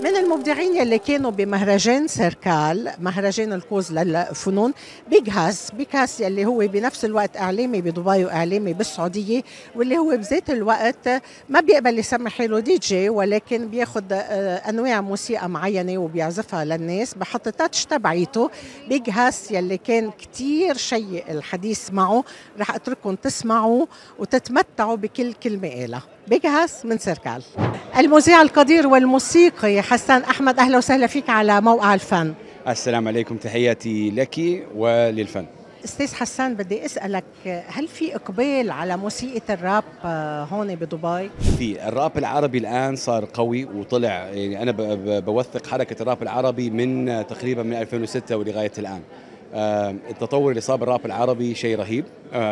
من المبدعين اللي كانوا بمهرجان سيركال، مهرجان الكوز للفنون، بيكاس يلي هو بنفس الوقت إعلامي بدبي وإعلامي بالسعودية، واللي هو بذات الوقت ما بيقبل يسمي حاله دي جي، ولكن بياخد أنواع موسيقى معينة وبيعزفها للناس، بحط تاتش تبعيته. بيكاس يلي كان كتير شيء الحديث معه، رح أترككم تسمعوا وتتمتعوا بكل كلمة قالها. بيكاس من سيركال. المذيع القدير والموسيقي حسان أحمد، أهلا وسهلا فيك على موقع الفن. السلام عليكم، تحياتي لك وللفن. أستاذ حسان، بدي أسألك، هل في إقبال على موسيقى الراب هون بدبي؟ في الراب العربي الآن صار قوي وطلع، يعني أنا بوثق حركة الراب العربي من تقريبا من 2006 ولغاية الآن. التطور اللي صار بالراب العربي شيء رهيب.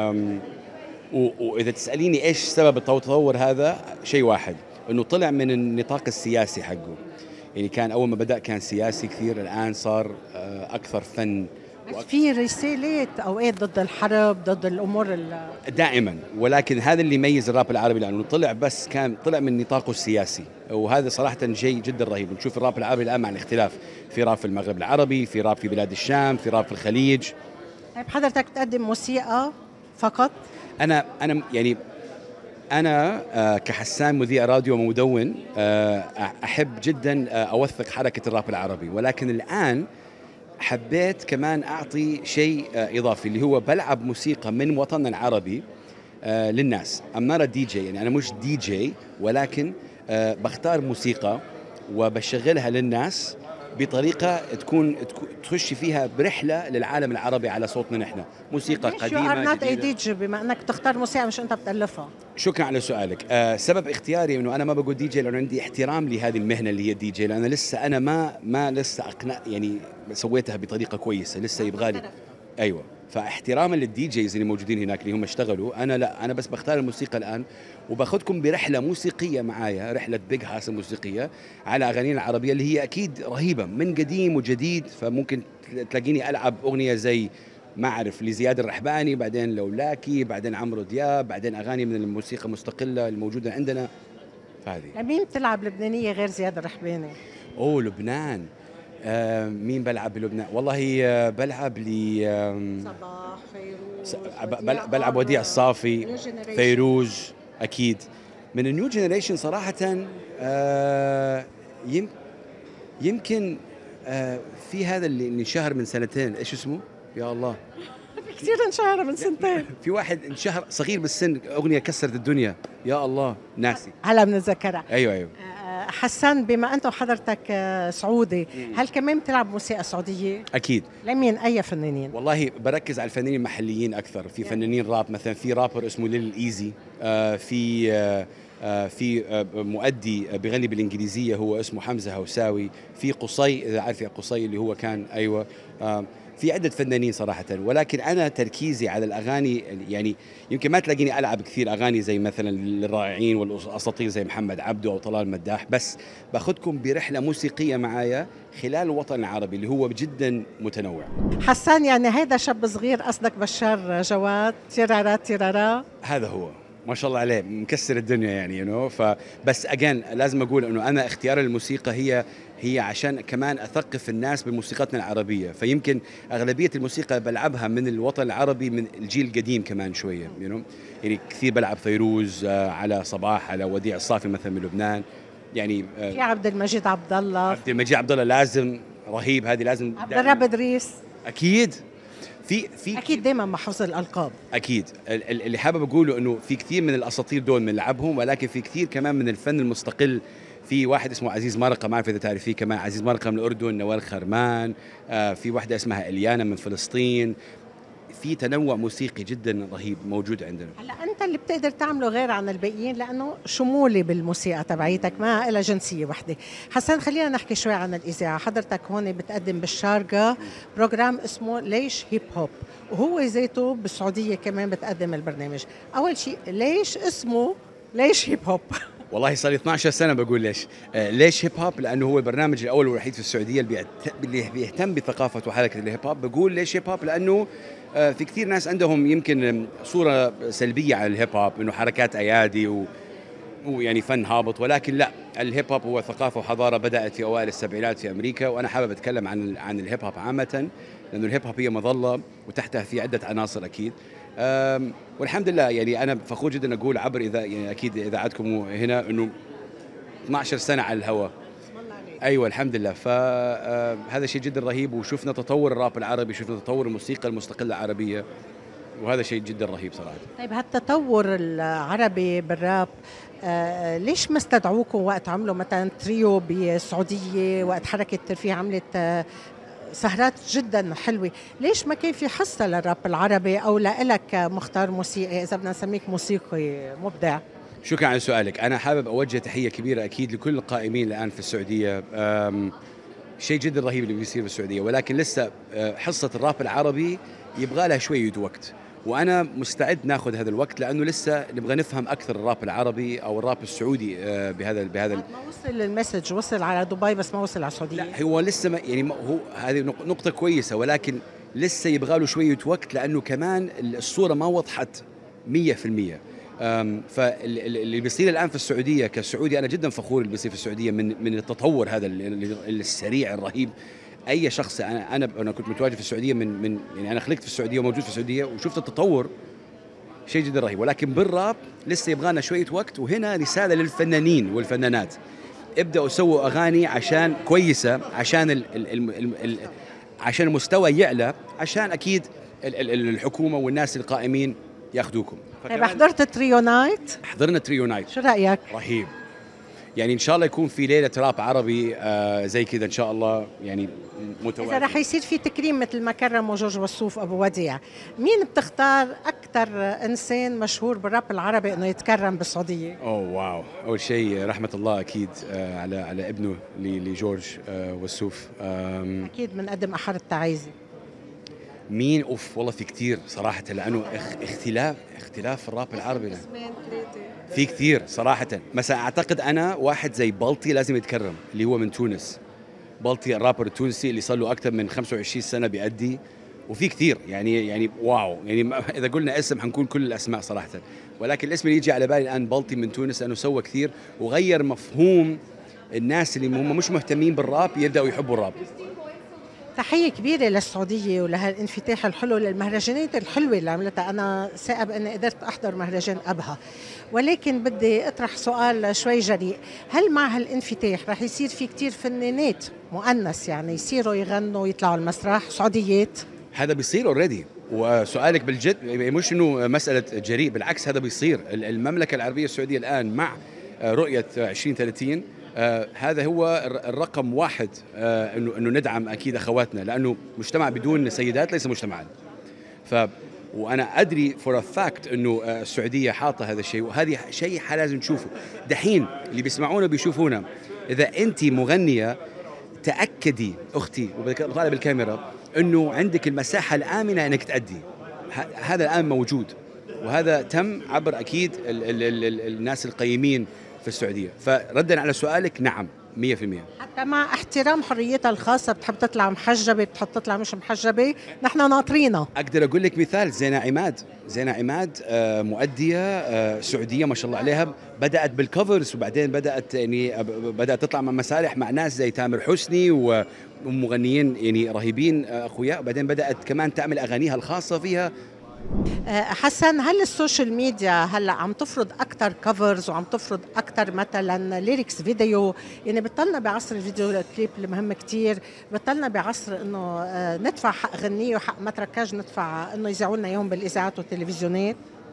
وإذا تسأليني إيش سبب التطور هذا، شيء واحد، إنه طلع من النطاق السياسي حقه. يعني كان أول ما بدأ كان سياسي كثير، الآن صار أكثر فن. في رسالات أوقات ضد الحرب، ضد الأمور دائما، ولكن هذا اللي يميز الراب العربي، لأنه طلع من نطاقه السياسي، وهذا صراحة شيء جدا رهيب. نشوف الراب العربي الآن مع الاختلاف، في راب في المغرب العربي، في راب في بلاد الشام، في راب في الخليج. طيب حضرتك تقدم موسيقى فقط؟ أنا كحسان مذيع راديو ومدون أحب جدا أوثق حركة الراب العربي، ولكن الآن حبيت كمان أعطي شيء إضافي، اللي هو بلعب موسيقى من وطننا العربي للناس. أنا دي جي، يعني أنا مش دي جي، ولكن بختار موسيقى وبشغلها للناس بطريقة تخش فيها برحلة للعالم العربي على صوتنا نحن. موسيقى قديمة جديدة. بما أنك تختار موسيقى مش أنت بتألفها. شكرا على سؤالك. سبب اختياري إنه أنا ما بقول دي جي، لأنه عندي احترام لهذه المهنة اللي هي دي جي، لأن أنا ما لسه أقنع، يعني سويتها بطريقة كويسة، لسه يبغالي. أيوة، فاحتراما للدي جيز اللي موجودين هناك اللي هم اشتغلوا، أنا بس بختار الموسيقى الآن، وباخذكم برحلة موسيقية معايا، رحلة بيج هاس الموسيقية على أغانينا العربية اللي هي أكيد رهيبة من قديم وجديد. فممكن تلاقيني ألعب أغنية زي ما أعرف لزياد الرحباني، بعدين لولاكي، بعدين عمرو دياب، بعدين أغاني من الموسيقى المستقلة الموجودة عندنا. فهذه. لمين بتلعب لبنانية غير زياد الرحباني؟ لبنان. مين بلعب بلبنان؟ والله بلعب لي صباح، فيروز، بلعب وديع الصافي، فيروز أكيد. من النيو جينيريشن صراحة يمكن في هذا اللي انشهر من سنتين، إيش اسمه؟ يا الله، كثير انشهر من سنتين. في واحد انشهر صغير بالسن، أغنية كسرت الدنيا، يا الله ناسي. هلا بنتذكرها. أيوة. حسان، بما أنت وحضرتك سعودي، هل كمان بتلعب موسيقى سعودية؟ أكيد. لمين؟ أي فنانين؟ والله بركز على الفنانين المحليين أكثر. في فنانين راب، مثلا في رابر اسمه ليل إيزي، في مؤدي بغني بالإنجليزية هو اسمه حمزة هوساوي، في قصي، إذا عارف قصي اللي هو كان، أيوة. في عدة فنانين صراحة، ولكن أنا تركيزي على الأغاني. يعني يمكن ما تلاقيني ألعب كثير أغاني زي مثلا الرائعين والأساطير زي محمد عبده أو طلال مداح، بس باخذكم برحلة موسيقية معايا خلال الوطن العربي اللي هو جدا متنوع. حسان، يعني هذا شاب صغير قصدك بشار جواد، تيرارا تيرارا؟ هذا هو، ما شاء الله عليه، مكسر الدنيا يعني فبس أجان لازم أقول إنه أنا اختيار الموسيقى هي عشان كمان أثقف الناس بموسيقتنا العربية. فيمكن أغلبية الموسيقى بلعبها من الوطن العربي، من الجيل القديم كمان شوية، يعني كثير بلعب فيروز، على صباح، على وديع الصافي مثلا من لبنان، يعني في عبد المجيد عبد الله. لازم رهيب، هذه لازم. عبد الرب إدريس أكيد. في اكيد دائما محفوظ الالقاب. اكيد. اللي حابب اقوله انه في كثير من الاساطير دول بنلعبهم، ولكن في كثير كمان من الفن المستقل. في واحد اسمه عزيز مرقه، ما اعرف اذا تعرفيه، كمان عزيز مرقه من الاردن، نوال خرمان، في واحده اسمها اليانا من فلسطين. في تنوع موسيقي جدا رهيب موجود عندنا. هلا انت اللي بتقدر تعمله غير عن الباقيين، لانه شمولي بالموسيقى تبعيتك، ما لها جنسيه وحده. حسن، خلينا نحكي شوي عن الاذاعه. حضرتك هون بتقدم بالشارقه بروجرام اسمه ليش هيب هوب، وهو ذاته بالسعوديه كمان بتقدم البرنامج. اول شيء، ليش اسمه ليش هيب هوب؟ والله صار لي 12 سنه بقول ليش هيب هوب، لانه هو البرنامج الاول والوحيد في السعوديه اللي بيهتم بثقافه وحركه الهيب هوب. بقول ليش هيب هوب لانه في كثير ناس عندهم يمكن صوره سلبيه عن الهيب هوب، انه حركات ايادي ويعني فن هابط، ولكن لا، الهيب هوب هو ثقافه وحضاره بدات في اوائل السبعينات في امريكا، وانا حابب اتكلم عن الهيب هوب عامه، لانه الهيب هوب هي مظله وتحتها في عده عناصر اكيد. والحمد لله يعني انا فخور جدا اقول عبر اذا يعني اكيد اذاعتكم هنا انه 12 سنه على الهواء. ايوه الحمد لله، فهذا شيء جدا رهيب، وشفنا تطور الراب العربي، شفنا تطور الموسيقى المستقله العربيه، وهذا شيء جدا رهيب صراحه. طيب هالتطور العربي بالراب ليش ما استدعوكم وقت عملوا مثلا تريو بالسعوديه، وقت حركه الترفيه عملت سهرات جدا حلوه، ليش ما كان في حصه للراب العربي او لك مختار موسيقي اذا بدنا نسميك موسيقي مبدع؟ شكرا على سؤالك. أنا حابب أوجه تحية كبيرة أكيد لكل القائمين الآن في السعودية. شيء جدا رهيب اللي بيصير في السعودية، ولكن لسه حصة الراب العربي يبغى لها شوية وقت، وأنا مستعد ناخذ هذا الوقت، لأنه لسه نبغى نفهم أكثر الراب العربي أو الراب السعودي بهذا ما وصل المسج، وصل على دبي بس ما وصل على السعودية. لا هو لسه يعني هو هذه نقطة كويسة، ولكن لسه يبغى له شوية وقت، لأنه كمان الصورة ما وضحت 100%. فاللي بيصير الان في السعوديه كسعودي، انا جدا فخور اللي بيصير في السعوديه من التطور هذا السريع الرهيب. اي شخص، انا كنت متواجد في السعوديه من يعني انا خلقت في السعوديه وموجود في السعوديه وشفت التطور، شيء جدا رهيب. ولكن بالراب لسه يبغانا شويه وقت، وهنا رساله للفنانين والفنانات: ابداوا سووا اغاني عشان كويسه، عشان المستوى يعلى، عشان اكيد الحكومه والناس القائمين ياخذوكم. طيب حضرت تريو نايت؟ حضرنا تريو نايت. شو رأيك؟ رهيب، يعني إن شاء الله يكون في ليلة راب عربي زي كذا إن شاء الله، يعني متواجد. إذا رح يصير في تكريم مثل ما كرموا جورج وسوف أبو وديع، مين بتختار أكثر إنسان مشهور بالراب العربي إنه يتكرم بالسعودية؟ أوه واو، أول شيء رحمة الله أكيد على ابنه لجورج وسوف. أكيد بنقدم أحر التعازي. مين؟ اوف والله في كتير صراحه، لانه اختلاف الراب العربي في كثير صراحه. مثلا اعتقد انا واحد زي بلطي لازم يتكرم، اللي هو من تونس. بلطي الرابر التونسي اللي صار له اكثر من 25 سنه بيأدي، وفي كثير يعني واو، يعني اذا قلنا اسم حنكون كل الاسماء صراحه، ولكن الاسم اللي يجي على بالي الان بلطي من تونس، لانه سوى كثير وغير مفهوم الناس اللي هم مش مهتمين بالراب يبداوا يحبوا الراب. تحية كبيرة للسعودية ولهالانفتاح الحلو، للمهرجانات الحلوة اللي عملتها. أنا ثائب أني قدرت أحضر مهرجان أبها، ولكن بدي أطرح سؤال شوي جريء: هل مع هالانفتاح رح يصير في كتير فنانات مؤنث يعني يصيروا يغنوا ويطلعوا المسرح سعوديات؟ هذا بيصير اوريدي، وسؤالك بالجد مش انه مسألة جريء، بالعكس هذا بيصير. المملكة العربية السعودية الآن مع رؤية 2030 هذا هو الرقم واحد، انه ندعم اكيد اخواتنا، لانه مجتمع بدون سيدات ليس مجتمعا. وانا ادري فور فاكت انه السعوديه حاطه هذا الشيء، وهذه شيء لازم نشوفه. دحين اللي بيسمعونا بيشوفونا، اذا انت مغنيه تاكدي اختي وطالب الكاميرا انه عندك المساحه الامنه انك تأدي. هذا الان موجود، وهذا تم عبر اكيد الناس القيمين في السعودية. فردا على سؤالك، نعم 100%. حتى مع احترام حريتها الخاصة، بتحب تطلع محجبة، بتحب تطلع مش محجبة، نحن ناطرينها. أقدر أقول لك مثال: زينة عماد مؤدية سعودية ما شاء الله عليها، بدأت بالكفرز، وبعدين بدأت تطلع مع مسارح مع ناس زي تامر حسني ومغنيين يعني رهيبين أخويا، وبعدين بدأت كمان تعمل أغانيها الخاصة فيها. حسن، هل السوشيال ميديا هلا عم تفرض اكثر كفرز وعم تفرض اكثر مثلا ليركس فيديو؟ يعني بطلنا بعصر الفيديو كليب اللي مهم كتير، بطلنا بعصر انه ندفع حق غنية وحق متركاج ندفع انه يذيعوا لنا اياهم بالاذاعات والتلفزيونات.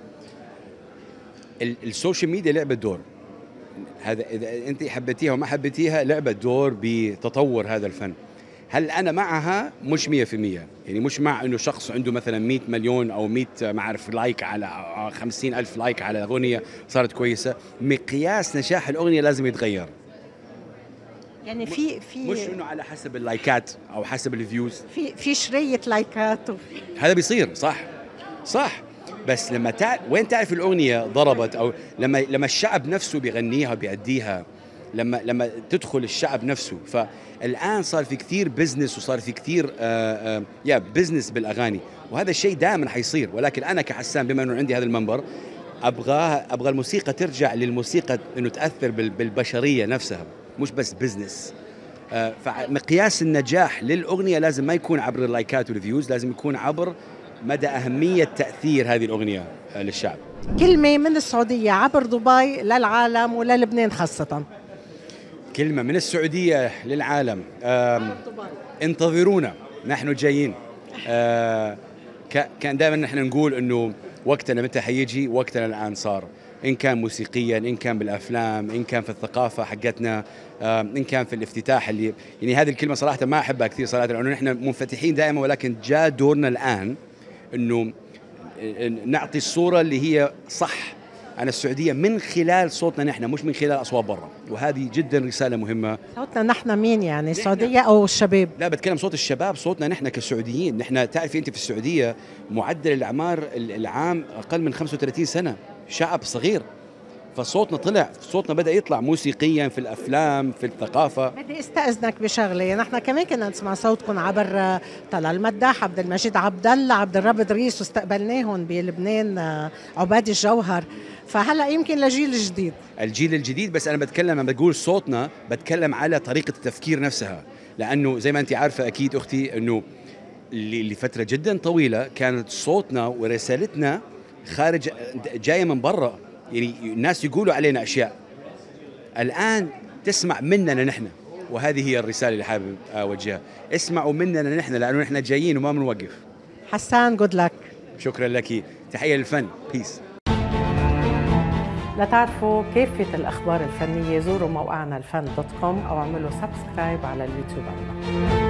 السوشيال ميديا لعبت دور، هذا اذا انت حبيتيها وما حبيتيها لعبت دور بتطور هذا الفن. هل أنا معها؟ مش 100%، يعني مش مع إنه شخص عنده مثلا 100 مليون أو 100 ما أعرف لايك على 50,000 لايك على أغنية صارت كويسة. مقياس نجاح الأغنية لازم يتغير، يعني في مش إنه على حسب اللايكات أو حسب الفيوز. في شرية لايكات هذا بيصير صح، بس لما وين تعرف الأغنية ضربت، أو لما الشعب نفسه بيغنيها بيأديها، لما تدخل الشعب نفسه. فالآن صار في كثير بزنس، وصار في كثير بزنس بالأغاني، وهذا الشيء دائما حيصير. ولكن أنا كحسان بما أنه عندي هذا المنبر ابغى الموسيقى ترجع للموسيقى، انه تاثر بالبشريه نفسها، مش بس بزنس. فمقياس النجاح للاغنيه لازم ما يكون عبر اللايكات والفيوز، لازم يكون عبر مدى اهميه تاثير هذه الاغنيه للشعب. كلمة من السعودية عبر دبي للعالم وللبنان خاصة. كلمه من السعوديه للعالم، انتظرونا نحن جايين. كان دائما نحن نقول انه وقتنا متى حيجي، وقتنا الان صار، ان كان موسيقيا، ان كان بالافلام، ان كان في الثقافه حقتنا، ان كان في الافتتاح اللي يعني هذه الكلمه صراحه ما احبها كثير صراحه، لانه نحن منفتحين دائما، ولكن جاء دورنا الان انه نعطي الصوره اللي هي صح عن السعوديه من خلال صوتنا نحن، مش من خلال اصوات برا، وهذه جدا رساله مهمه. صوتنا نحن مين يعني؟ السعودية او الشباب؟ لا، بتكلم صوت الشباب، صوتنا نحن كسعوديين. نحن تعرفي انت في السعوديه معدل الاعمار العام اقل من 35 سنه، شعب صغير، فصوتنا طلع، صوتنا بدأ يطلع موسيقيا في الافلام في الثقافه. بدي استاذنك بشغله، نحن كمان كنا نسمع صوتكم عبر طلال المداح، عبد المجيد عبد الله، عبد الرب ادريس، واستقبلناهم بلبنان عبادي الجوهر، فهلا يمكن لجيل جديد. الجيل الجديد، بس انا بتكلم لما بقول صوتنا بتكلم على طريقه التفكير نفسها، لانه زي ما انت عارفه اكيد اختي انه لفتره جدا طويله كانت صوتنا ورسالتنا خارج، جايه من برا، يعني الناس يقولوا علينا اشياء، الان تسمع مننا نحن، وهذه هي الرساله اللي حابب اوجهها، اسمعوا مننا نحن، لانه نحن جايين وما بنوقف. حسان جود لك. شكرا لك، تحيه للفن، بيس. لتعرفوا كافة الأخبار الفنية زوروا موقعنا الفن.com أو اعملوا سبسكرايب على اليوتيوب عنا.